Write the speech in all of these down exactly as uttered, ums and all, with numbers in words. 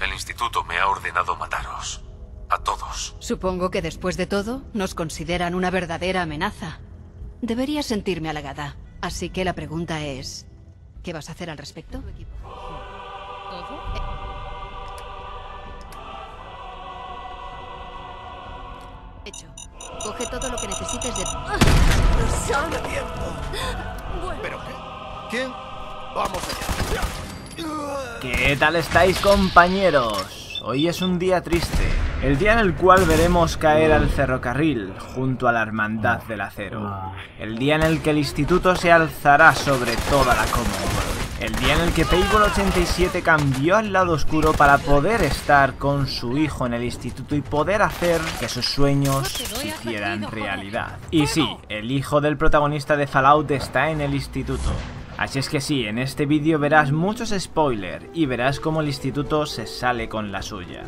El instituto me ha ordenado mataros. A todos. Supongo que después de todo, nos consideran una verdadera amenaza. Debería sentirme halagada. Así que la pregunta es... ¿qué vas a hacer al respecto? ¿Todo? Hecho. Coge todo lo que necesites de... ¡Dame tiempo! Bueno. ¿Pero qué? ¿Quién? ¡Vamos allá! ¿Qué tal estáis, compañeros? Hoy es un día triste, el día en el cual veremos caer al ferrocarril junto a la Hermandad del Acero. El día en el que el instituto se alzará sobre toda la Commonwealth. El día en el que Payball ochenta y siete cambió al lado oscuro para poder estar con su hijo en el instituto y poder hacer que sus sueños se hicieran realidad. Y sí, el hijo del protagonista de Fallout está en el instituto. Así es que sí, en este vídeo verás muchos spoilers y verás cómo el instituto se sale con la suya.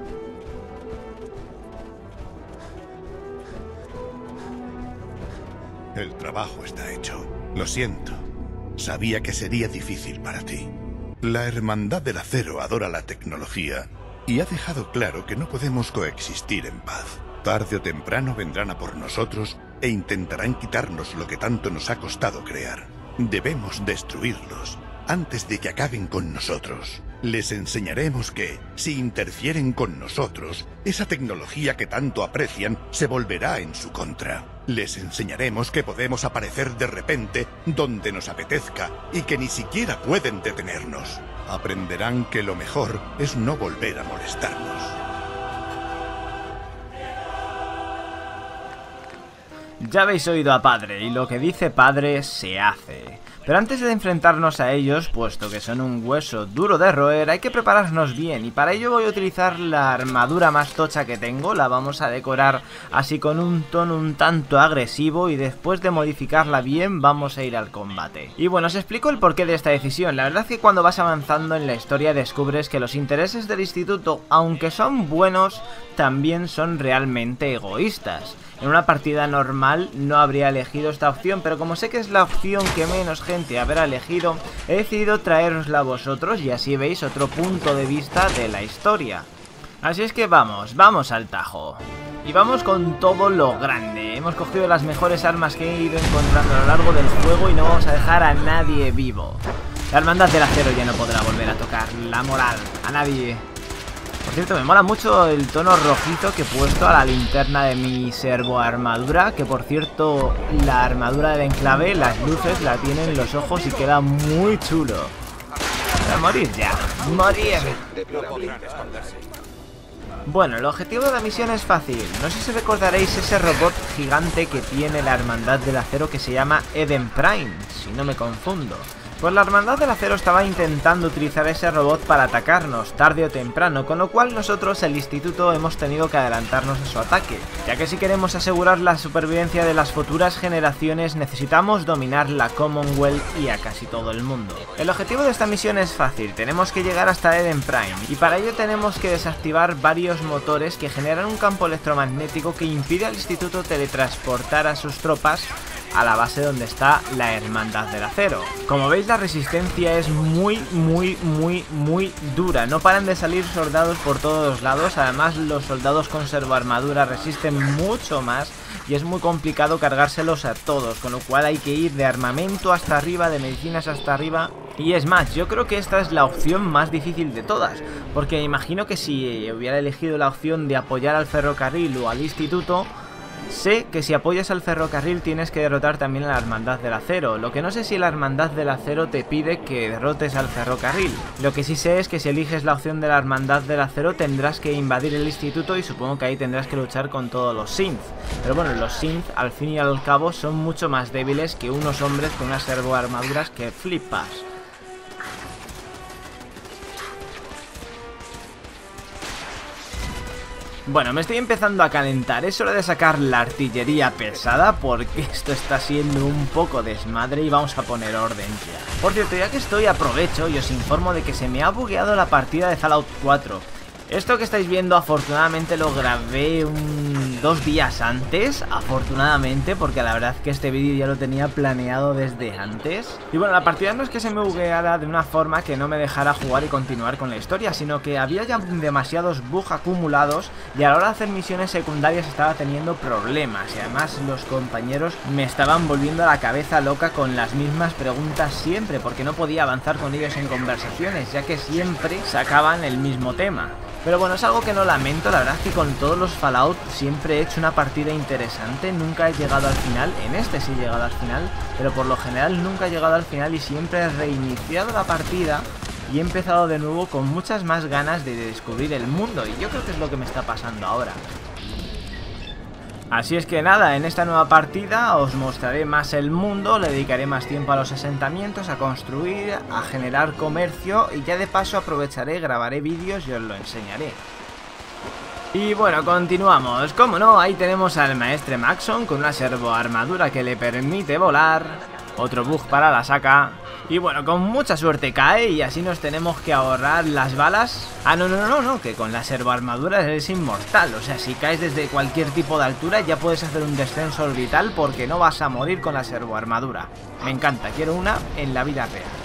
El trabajo está hecho. Lo siento. Sabía que sería difícil para ti. La Hermandad del Acero adora la tecnología y ha dejado claro que no podemos coexistir en paz. Tarde o temprano vendrán a por nosotros e intentarán quitarnos lo que tanto nos ha costado crear. Debemos destruirlos antes de que acaben con nosotros. Les enseñaremos que, si interfieren con nosotros, esa tecnología que tanto aprecian se volverá en su contra. Les enseñaremos que podemos aparecer de repente donde nos apetezca y que ni siquiera pueden detenernos. Aprenderán que lo mejor es no volver a molestarnos. Ya habéis oído a Padre, y lo que dice Padre se hace. Pero antes de enfrentarnos a ellos, puesto que son un hueso duro de roer, hay que prepararnos bien, y para ello voy a utilizar la armadura más tocha que tengo. La vamos a decorar así con un tono un tanto agresivo, y después de modificarla bien vamos a ir al combate. Y bueno, os explico el porqué de esta decisión. La verdad es que cuando vas avanzando en la historia descubres que los intereses del instituto, aunque son buenos, también son realmente egoístas. En una partida normal no habría elegido esta opción, pero como sé que es la opción que menos gente habrá elegido, he decidido traerosla a vosotros y así veis otro punto de vista de la historia. Así es que vamos, vamos al tajo. Y vamos con todo lo grande. Hemos cogido las mejores armas que he ido encontrando a lo largo del juego y no vamos a dejar a nadie vivo. La Hermandad del Acero ya no podrá volver a tocar la moral a nadie. Por cierto, me mola mucho el tono rojizo que he puesto a la linterna de mi servo armadura. Que por cierto, la armadura del enclave, las luces la tienen los ojos y queda muy chulo. Voy a morir ya, morir. Bueno, el objetivo de la misión es fácil. No sé si recordaréis ese robot gigante que tiene la Hermandad del Acero que se llama Eden Prime, si no me confundo. Pues la Hermandad del Acero estaba intentando utilizar ese robot para atacarnos, tarde o temprano, con lo cual nosotros, el instituto, hemos tenido que adelantarnos a su ataque, ya que si queremos asegurar la supervivencia de las futuras generaciones necesitamos dominar la Commonwealth y a casi todo el mundo. El objetivo de esta misión es fácil, tenemos que llegar hasta Eden Prime, y para ello tenemos que desactivar varios motores que generan un campo electromagnético que impide al instituto teletransportar a sus tropas a la base donde está la Hermandad del Acero. Como veis, la resistencia es muy, muy, muy, muy dura. No paran de salir soldados por todos los lados. Además, los soldados con servoarmadura resisten mucho más y es muy complicado cargárselos a todos, con lo cual hay que ir de armamento hasta arriba, de medicinas hasta arriba. Y es más, yo creo que esta es la opción más difícil de todas, porque imagino que si hubiera elegido la opción de apoyar al ferrocarril o al instituto, sé que si apoyas al ferrocarril tienes que derrotar también a la Hermandad del Acero. Lo que no sé si la Hermandad del Acero te pide que derrotes al ferrocarril. Lo que sí sé es que si eliges la opción de la Hermandad del Acero tendrás que invadir el instituto y supongo que ahí tendrás que luchar con todos los synths. Pero bueno, los synths al fin y al cabo son mucho más débiles que unos hombres con unas servoarmaduras que flipas. Bueno, me estoy empezando a calentar, es hora de sacar la artillería pesada porque esto está siendo un poco desmadre y vamos a poner orden ya. Por cierto, ya que estoy, aprovecho y os informo de que se me ha bugueado la partida de Fallout cuatro. Esto que estáis viendo afortunadamente lo grabé un... dos días antes, afortunadamente, porque la verdad es que este vídeo ya lo tenía planeado desde antes. Y bueno, la partida no es que se me bugueara de una forma que no me dejara jugar y continuar con la historia, sino que había ya demasiados bugs acumulados y a la hora de hacer misiones secundarias estaba teniendo problemas. Y además los compañeros me estaban volviendo la cabeza loca con las mismas preguntas siempre, porque no podía avanzar con ellos en conversaciones, ya que siempre sacaban el mismo tema. Pero bueno, es algo que no lamento, la verdad es que con todos los Fallout siempre he hecho una partida interesante, nunca he llegado al final, en este sí he llegado al final, pero por lo general nunca he llegado al final y siempre he reiniciado la partida y he empezado de nuevo con muchas más ganas de descubrir el mundo, y yo creo que es lo que me está pasando ahora. Así es que nada, en esta nueva partida os mostraré más el mundo, le dedicaré más tiempo a los asentamientos, a construir, a generar comercio y ya de paso aprovecharé, grabaré vídeos y os lo enseñaré. Y bueno, continuamos. Como no, ahí tenemos al maestre Maxon con una servoarmadura que le permite volar, otro bug para la saca. Y bueno, con mucha suerte cae y así nos tenemos que ahorrar las balas. Ah, no, no, no, no, que con la servoarmadura eres inmortal. O sea, si caes desde cualquier tipo de altura ya puedes hacer un descenso orbital porque no vas a morir con la servoarmadura. Me encanta, quiero una en la vida real.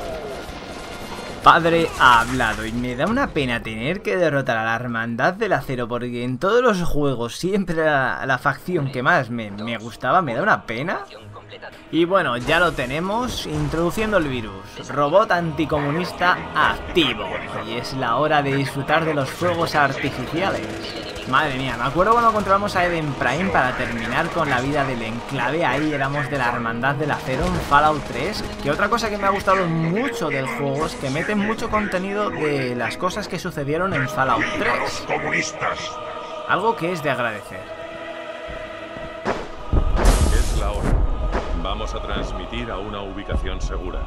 Padre ha hablado y me da una pena tener que derrotar a la Hermandad del Acero porque en todos los juegos siempre la, la facción que más me, me gustaba, me da una pena. Y bueno, ya lo tenemos, introduciendo el virus, robot anticomunista activo. Y es la hora de disfrutar de los fuegos artificiales. Madre mía, me acuerdo cuando controlamos a Eden Prime para terminar con la vida del enclave. Ahí éramos de la Hermandad del Acero en Fallout tres. Que otra cosa que me ha gustado mucho del juego es que meten mucho contenido de las cosas que sucedieron en Fallout tres. Algo que es de agradecer. Es la hora. Vamos a transmitir a una ubicación segura.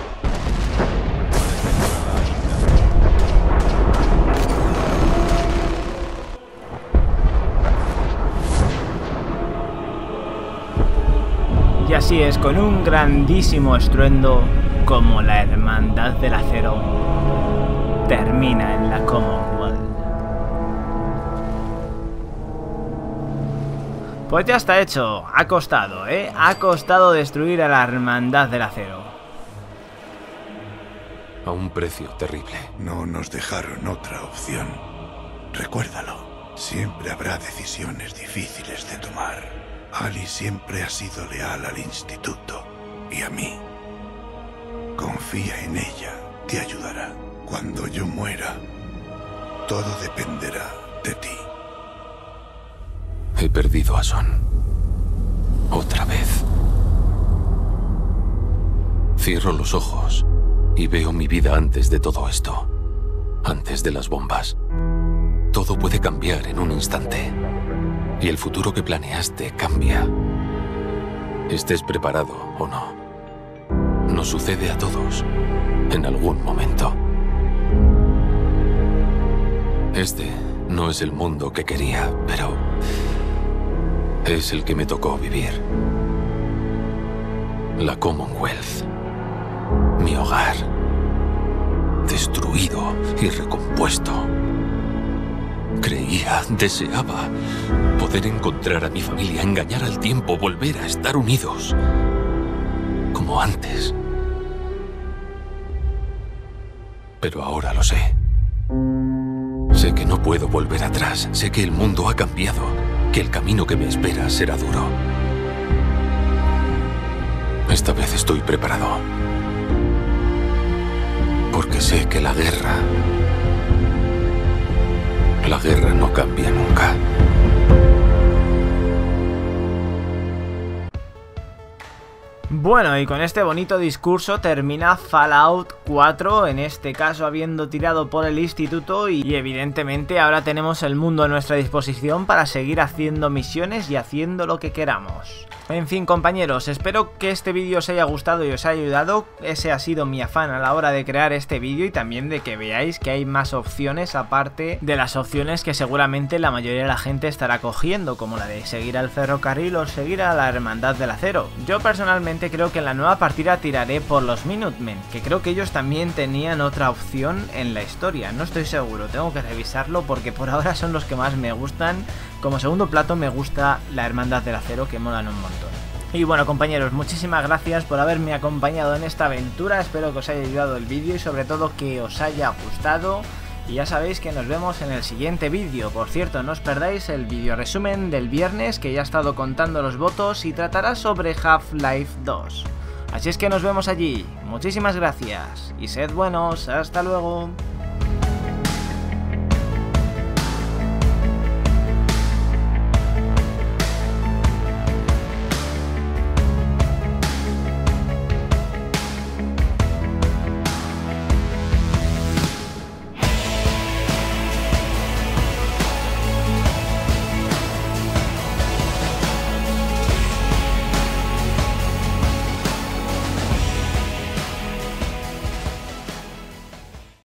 Y así es, con un grandísimo estruendo, como la Hermandad del Acero termina en la Commonwealth. Pues ya está hecho, ha costado, ¿eh? Ha costado destruir a la Hermandad del Acero. A un precio terrible. No nos dejaron otra opción. Recuérdalo, siempre habrá decisiones difíciles de tomar. Ali siempre ha sido leal al instituto y a mí. Confía en ella, te ayudará. Cuando yo muera, todo dependerá de ti. He perdido a Son. Otra vez. Cierro los ojos y veo mi vida antes de todo esto. Antes de las bombas. Todo puede cambiar en un instante. Y el futuro que planeaste cambia. Estés preparado o no. Nos sucede a todos. En algún momento. Este no es el mundo que quería, pero es el que me tocó vivir. La Commonwealth. Mi hogar. Destruido y recompuesto. Creía, deseaba poder encontrar a mi familia, engañar al tiempo, volver a estar unidos. Como antes. Pero ahora lo sé. Sé que no puedo volver atrás. Sé que el mundo ha cambiado. Que el camino que me espera será duro. Esta vez estoy preparado. Porque sé que la guerra... La guerra no cambia nunca. Bueno, y con este bonito discurso termina Fallout cuatro, en este caso habiendo tirado por el instituto y evidentemente ahora tenemos el mundo a nuestra disposición para seguir haciendo misiones y haciendo lo que queramos. En fin, compañeros, espero que este vídeo os haya gustado y os haya ayudado. Ese ha sido mi afán a la hora de crear este vídeo y también de que veáis que hay más opciones aparte de las opciones que seguramente la mayoría de la gente estará cogiendo, como la de seguir al ferrocarril o seguir a la Hermandad del Acero. Yo personalmente que creo que en la nueva partida tiraré por los Minutemen, que creo que ellos también tenían otra opción en la historia. No estoy seguro, tengo que revisarlo porque por ahora son los que más me gustan. Como segundo plato me gusta la Hermandad del Acero, que molan un montón. Y bueno, compañeros, muchísimas gracias por haberme acompañado en esta aventura. Espero que os haya ayudado el vídeo y sobre todo que os haya gustado. Y ya sabéis que nos vemos en el siguiente vídeo. Por cierto, no os perdáis el vídeo resumen del viernes, que ya he estado contando los votos y tratará sobre Half-Life dos. Así es que nos vemos allí. Muchísimas gracias y sed buenos. Hasta luego.